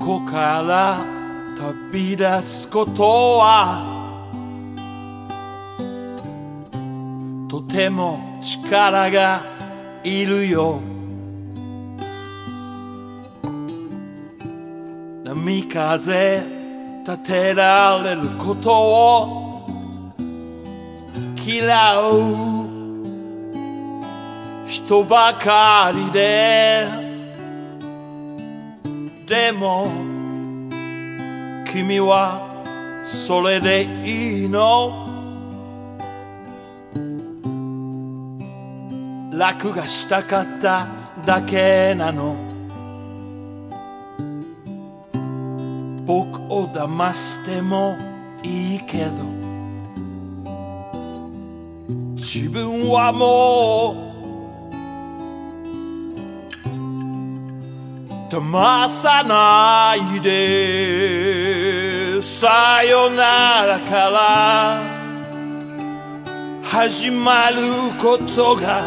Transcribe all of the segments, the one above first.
こから旅立つことはとても力がいるよ。波風立てられることを嫌う人ばかりで、でも君はそれでいいの？楽がしたかっただけなの？僕を騙してもいいけど、自分はもう騙さないで。さよならから始まることが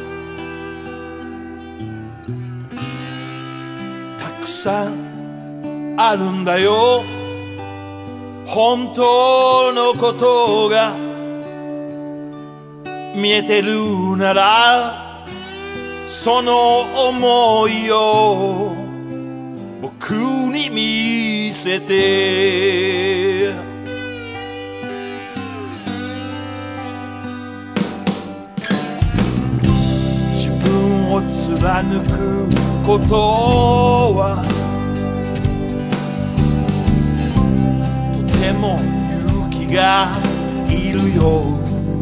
たくさんあるんだよ。本当のことが見えてるなら、その想いを僕に見せて。自分を貫くことはとても勇気がいるよ。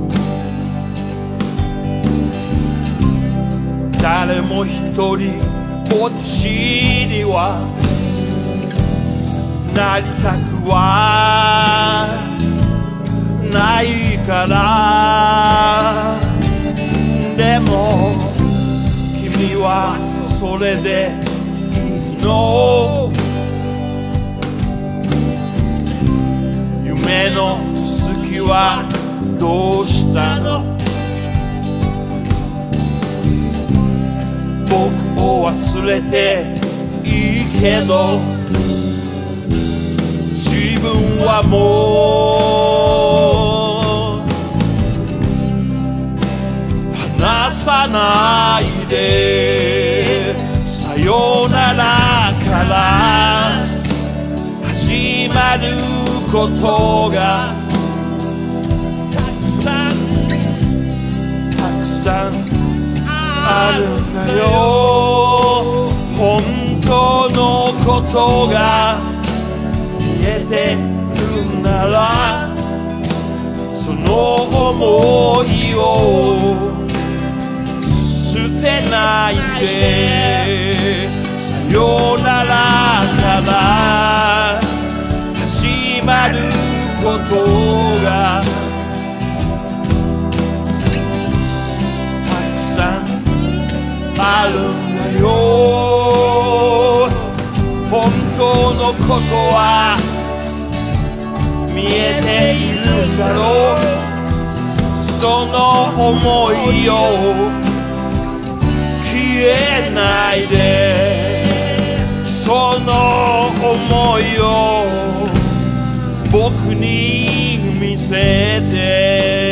誰も一人ぼっちにはなりたくはないから。でも君はそれでいいの？夢の続きはどうしたの？僕を忘れていいけど、自分はもう離さないで。さよならから始まることがたくさんあるんだよ。本当のことが見えてるなら、その想いを捨てないで。さよならから始まることがたくさんあるんだよ。本当のことは見えているんだろう。その想いを消えないで。その想いを僕に見せて。